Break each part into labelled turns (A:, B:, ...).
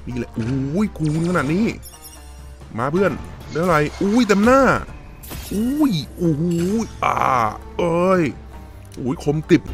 A: นี่แหละอุ้ยคูณขนาดนี้มาเพื่อนได้อะไรอุ้ยเต็มหน้าอุ้ยโอ้โหเอ้ยอุ้ยคมกริบ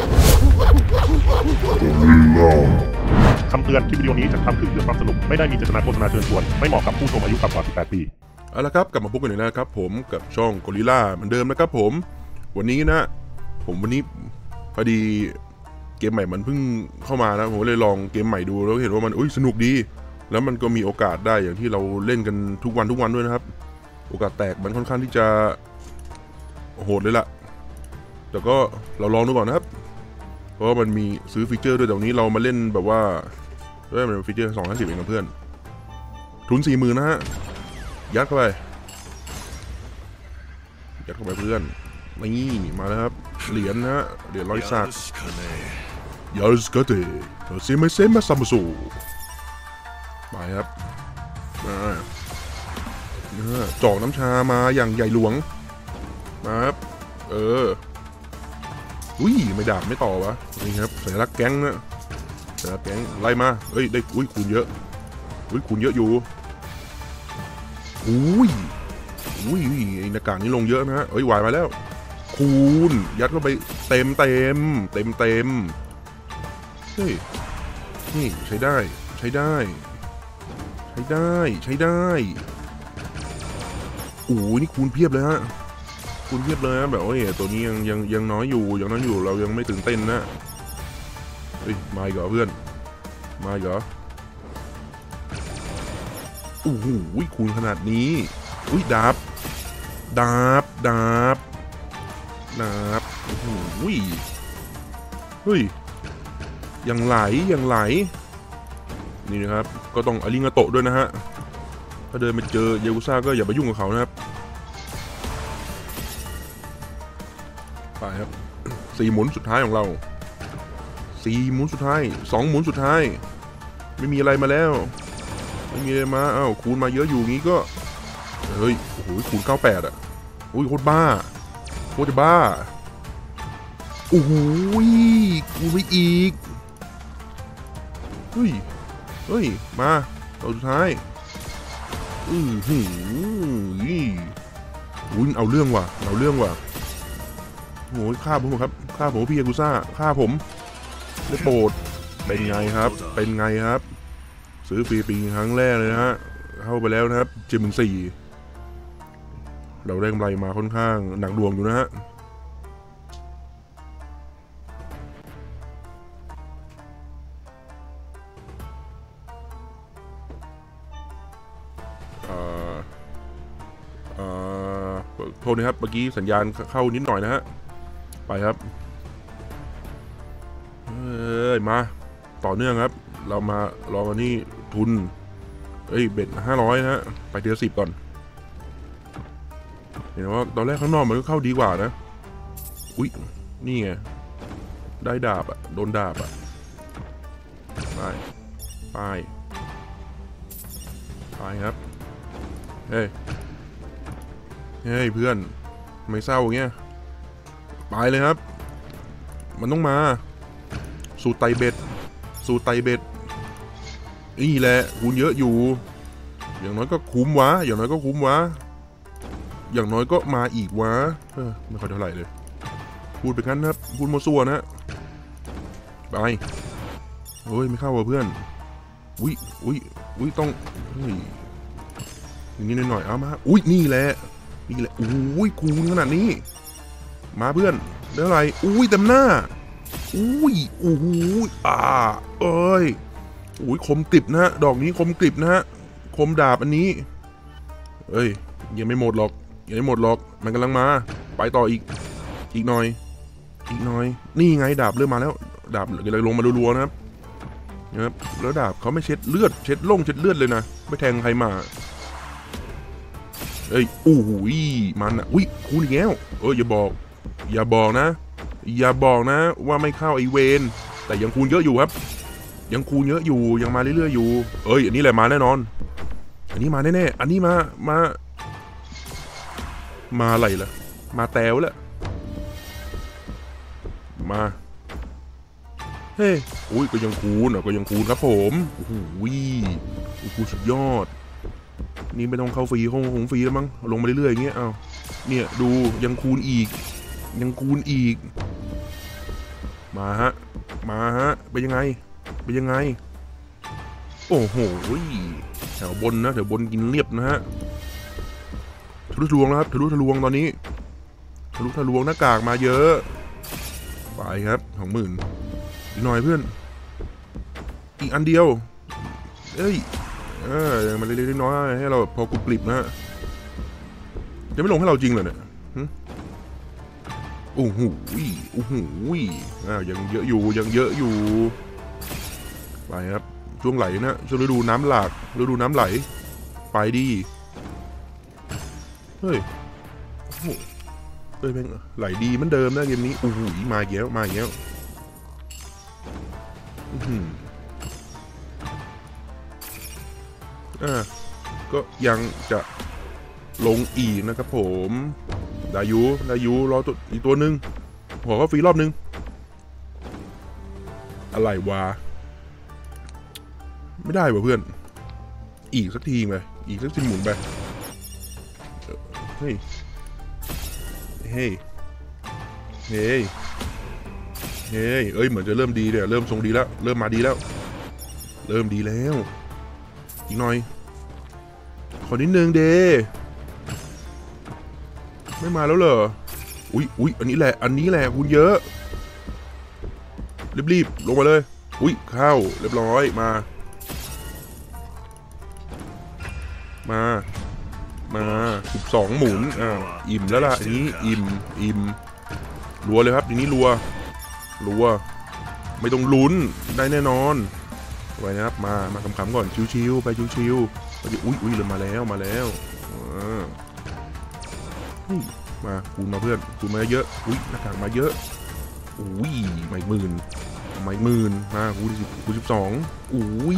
B: คำเตือนคลิปวิดีโอนี้จะทำขึ้นเพื่อความสนุกไม่ได้มีเจตนาโฆษณาเชิญชวนไม่เหมาะกับผู้ชมอายุต่ำกว่า 18 ปี
A: เอาละครับกลับมาพบกันอีกแล้วนะครับผมกับช่องกอริลล่าเหมือนเดิมนะครับผมวันนี้พอดีเกมใหม่มันเพิ่งเข้ามานะผมเลยลองเกมใหม่ดูแล้วเห็นว่ามันสนุกดีแล้วมันก็มีโอกาสได้อย่างที่เราเล่นกันทุกวันด้วยนะครับโอกาสแตกมันค่อนข้างที่จะโหดเลยล่ะแต่ก็เราลองดูก่อนนะครับเพราะว่ามันมีซื้อฟีเจอร์ด้วยแต่วันนี้เรามาเล่นแบบว่าด้วยมันฟีเจอร์250เองกับเพื่อนทุน 40,000 นะฮะยัดเข้าไปเพื่อนนี่มาแล้วครับเหรียญนะฮะเหรียญร้อยสักยาสกเตเซมาซัมโซไปครับจอกน้ำชามาอย่างใหญ่หลวงมาครับอุ้ยไม่ด่าไม่ต่อวะนี่ครับสัญลักษณ์แก๊งนะสัญลักษณ์แก๊งไล่มาได้คูณเยอะคูณเยอะอยู่อุ้ยไอ้หน้ากากนี้ลงเยอะนะฮะวายมาแล้วคูณยัดเข้าไปเต็มเฮ้ยนี่ใช้ได้โอ้ยนี่คูณเพียบเลยฮะแบบตัวนี้ยังน้อยอยู่เรายังไม่ตื่นเต้นนะมาอีกเหรอเพื่อนมาอีกเหรอโอ้โหคูณขนาดนี้ดาบโอ้โหเฮ้ยยังไหลนี่นะครับก็ต้องอาริงาโตะด้วยนะฮะถ้าเดินไปเจอเยกุซ่าก็อย่าไปยุ่งกับเขานะครับไปครับ4 หมุนสุดท้ายของเรา4 หมุนสุดท้าย2 หมุนสุดท้ายไม่มีอะไรมาแล้วไม่มีอะไรมาคูณมาเยอะอยู่งี้ก็เฮ้ยโอ้โหคูณ98โคตรบ้าโอ้โหคูณไปอีกเฮ้ยมาตัวสุดท้ายเอาเรื่องว่ะโอ้ยฆ่าผมครับพี่ยากุซ่าฆ่าผมได้โปรดเป็นไงครับซื้อฟรีปีครั้งแรกเลยนะฮะเข้าไปแล้วนะครับ74,000เราได้กำไรมาค่อนข้างหนักดวงอยู่นะฮะโทษนะครับเมื่อกี้สัญญาณเข้านิดหน่อยนะฮะไปครับมาต่อเนื่องครับเรามาลองอันนี้ทุนเบ็ด500นะฮะไปเทียร์10ก่อนเห็นว่าตอนแรกข้างนอกมันก็เข้าดีกว่านะนี่ไงได้ดาบโดนดาบไปครับเฮ้ยเพื่อนไม่เศร้าอย่างเงี้ยไปเลยครับมันต้องมาสูตรไตเบ็ดนี่แหละคูณเยอะอยู่อย่างน้อยก็คุ้มวะอย่างน้อยก็มาอีกวะไม่ค่อยเท่าไหร่เลยพูดไปงั้นครับพูดมั่วซั่วนะไปไม่เข้าว่ะเพื่อนต้องอย่างนี้หน่อยเอามานี่แหละคูณขนาดนี้มาเพื่อนได้อะไรเต็มหน้าโอ้โหคมกริบนะฮะดอกนี้คมกริบนะฮะคมดาบอันนี้ยังไม่หมดหรอกมันกำลังมาไปต่ออีกหน่อยนี่ไงดาบเริ่มมาแล้วดาบอะไรลงมารัวๆนะครับแล้วดาบเขาไม่เช็ดเลือดเช็ดเลือดเลยนะไม่แทงใครมาโอ้โหมันคูณอีกแล้วอย่าบอกนะว่าไม่เข้าไอเวนแต่ยังคูณเยอะอยู่ครับยังมาเรื่อยๆอยู่อันนี้แหละมาแน่นอนอันนี้มาแน่ๆอันนี้มาอะไรล่ะมาแตวแล้วมาเฮ้ยอุ้ยก็ยังคูณก็ยังคูณครับผมโอ้โหคูณสุดยอดนี่ไม่ต้องเข้าฟรีคงฟรีแล้วมั้งลงมาเรื่อยๆอย่างเงี้ยเอาเนี่ยดูยังคูณอีกมาฮะเป็นยังไงโอ้โหแถวบนนะแถวบนกินเรียบนะฮะทะลุทะลวงนะครับทะลุทะลวงตอนนี้ทะลุทะลวงหน้ากากมาเยอะไปครับ20,000อีกหน่อยเพื่อนอีกอันเดียวเอ้ยยังมาเล็กๆน้อยๆให้เราพอกรุบกริบนะฮะจะไม่ลงให้เราจริงเหรอเนี่ยโอ้โหยังเยอะอยู่ไปครับช่วงไหลนะช่วงฤดูน้ำหลากฤดูน้ำไหลไปดีเฮ้ยแม่งไหลดีเหมือนเดิมนะเกมนี้โอ้โหมาเยอะก็ยังจะลงอีกนะครับผมได้ยูรอตัวอีกตัวหนึ่งขอฟรีรอบนึงอะไรวะไม่ได้ว่ะเพื่อนอีกสักทีไปอีกสักทีหมุนไปเฮ้ยเหมือนจะเริ่มดีเริ่มทรงดีแล้วเริ่มมาดีแล้วอีกหน่อยขอนิดนึงเดไม่มาแล้วเหรออุ้ยอันนี้แหละคุณเยอะรีบลงมาเลยเข้าเรียบร้อยมา12หมุนอิ่มแล้วล่ะอันนี้อิ่มรัวเลยครับทีนี้รัวไม่ต้องลุ้นได้แน่นอนไว้นะครับมาขำๆก่อนชิวๆไปชิวๆอุ้ยเลยมาแล้วมาคูณมาเพื่อนคูณมาเยอะหน้ากากมาเยอะไม่หมื่นมาคูณ12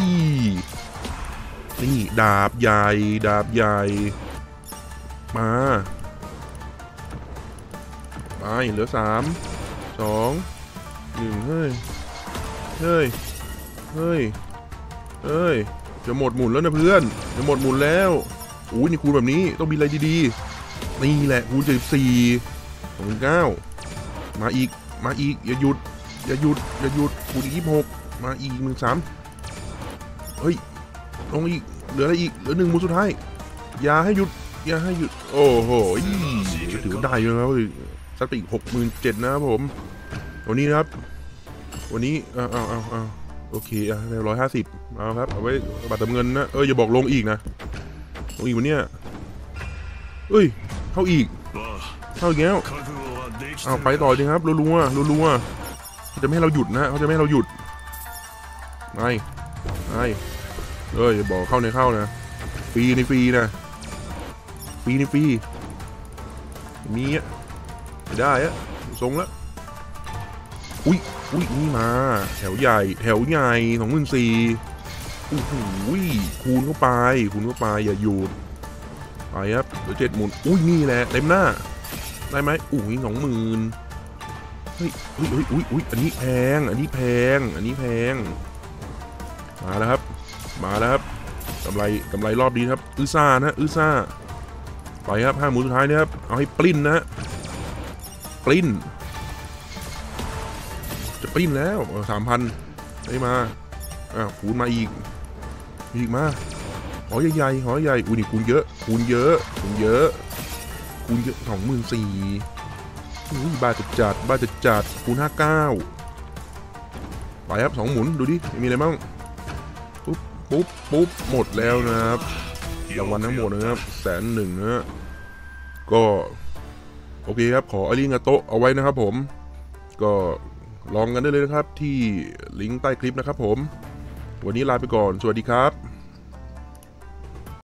A: นี่ดาบใหญ่มาไปเหลือ3 2 1เฮ้ยจะหมดหมุนแล้วนะเพื่อนจะหมดหมุนแล้วนี่คูณแบบนี้ต้องมีอะไรดีๆนี่แหละคูณ74 29มาอีกอย่าหยุดคูณอีก26มาอีก13เฮ้ยลงอีกเหลืออะไรอีกเหลือ1หมุนสุดท้ายอย่าให้หยุดโอ้โหถือว่าได้อยู่นะครับสักอีก67,000นะครับผมวันนี้นะครับวันนี้เอาโอเค150เอาครับเอาไว้บัตรเติมเงินนะอย่าบอกลงอีกนะลงอีกวันเนี้ยเข้าอีกแล้วเอาไปต่อจริงครับรัวเขาจะไม่ให้เราหยุดนะเขาจะไม่ให้เราหยุดไม่อย่าบอกเข้านะฟรีนะฟรีมีไม่ได้ทรงละอุ้ยนี่มาแถวใหญ่24,000โอ้โหคูณเข้าไปอย่าหยุดไปครับเหลือ7หมุนนี่แหละเต็มหน้าได้ไหม20,000เฮ้ยอันนี้แพงมาแล้วครับกำไรรอบนี้ครับซ่าไปครับ5หมุนสุดท้ายนะครับเอาให้ปลิ้นนะปลิ้นจะปลิ้นแล้ว 3,000ได้มาคูณมาอีกมาหอใหญ่นี่คูณเยอะ24,000บ้าจะจัดคูณ59ไปครับ2หมุนดูดิมีอะไรบ้างปุ๊บหมดแล้วนะครับรางวัลทั้งหมดนะครับ101,000นะก็โอเคครับขออาริงาโตะเอาไว้นะครับผมก็ลองกันได้เลยนะครับที่ลิงก์ใต้คลิปนะครับผมวันนี้ลาไปก่อนสวัสดีครับ